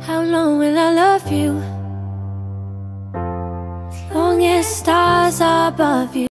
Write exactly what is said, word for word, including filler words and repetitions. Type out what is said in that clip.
How long will I love you? As long as stars are above you.